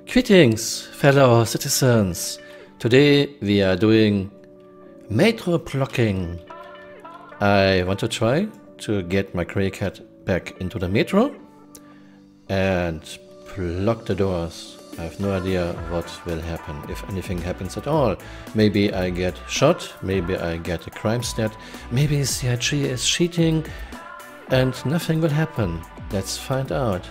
Greetings, fellow citizens. Today we are doing metro blocking. I want to try to get my Grey Cat back into the metro and block the doors. I have no idea what will happen, if anything happens at all. Maybe I get shot, maybe I get a crime stat, maybe CIG is cheating and nothing will happen. Let's find out.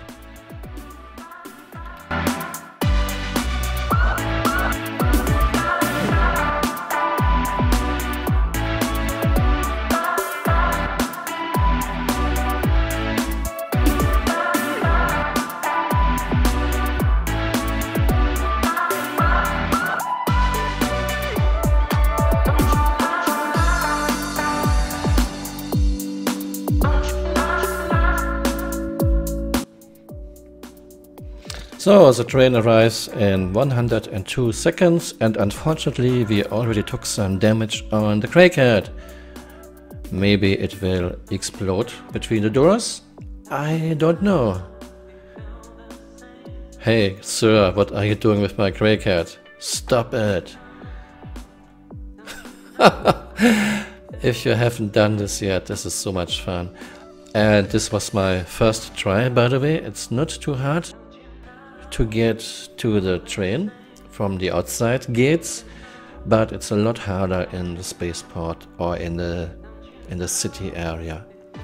So the train arrives in 102 seconds and unfortunately we already took some damage on the Grey Cat. Maybe it will explode between the doors? I don't know. Hey sir, what are you doing with my Grey Cat? Stop it! If you haven't done this yet, this is so much fun. And this was my first try, by the way. It's not too hard to get to the train from the outside gates, but it's a lot harder in the spaceport or in the city area.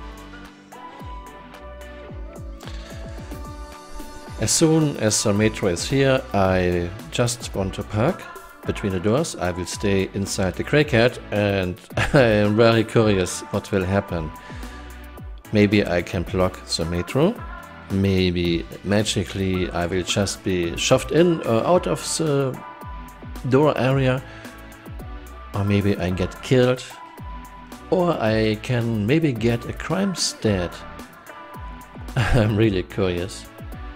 As soon as the metro is here, I just want to park between the doors. I will stay inside the Grey Cat and I am very curious what will happen. Maybe I can block the metro. Maybe magically I will just be shoved in or out of the door area, or maybe I get killed, or I can maybe get a crime stat. I'm really curious.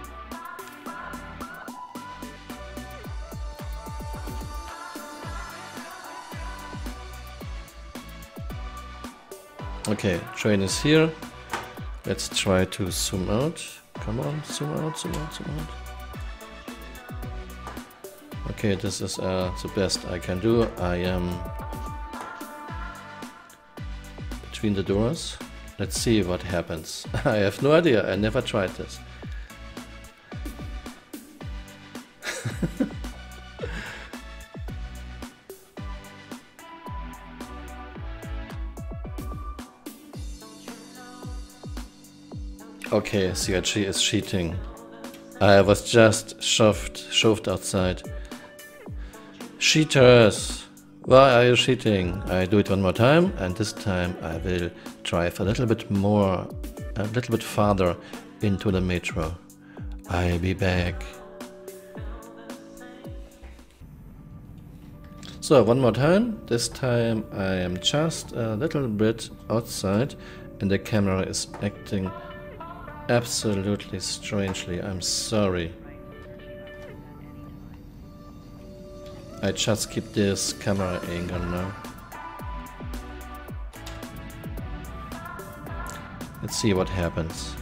Okay, train is here. Let's try to zoom out. Come on, zoom out, zoom out, zoom out. Okay, this is the best I can do. I am between the doors. Let's see what happens. I have no idea, I never tried this. Okay, CIG is cheating. I was just shoved outside. Cheaters! Why are you cheating? I do it one more time, and this time I will drive a little bit farther into the metro. I'll be back. So one more time. This time I am just a little bit outside and the camera is acting absolutely strangely. I'm sorry. I just keep this camera angle now. Let's see what happens.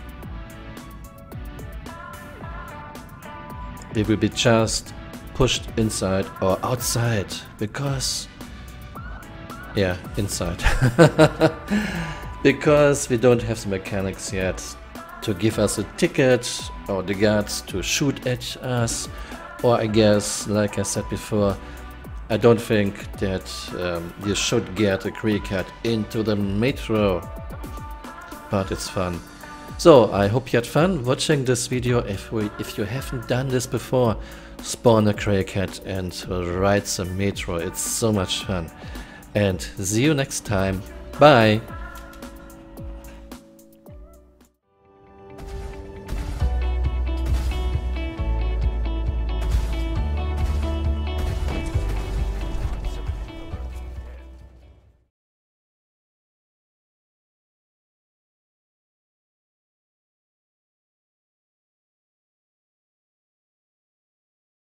We will be just pushed inside or outside because... yeah, inside. Because we don't have the mechanics yet to give us a ticket or the guards to shoot at us, or I guess, like I said before, I don't think that you should get a Grey Cat into the metro, but it's fun. So I hope you had fun watching this video. If you haven't done this before, spawn a Grey Cat and ride the metro. It's so much fun. And see you next time. Bye!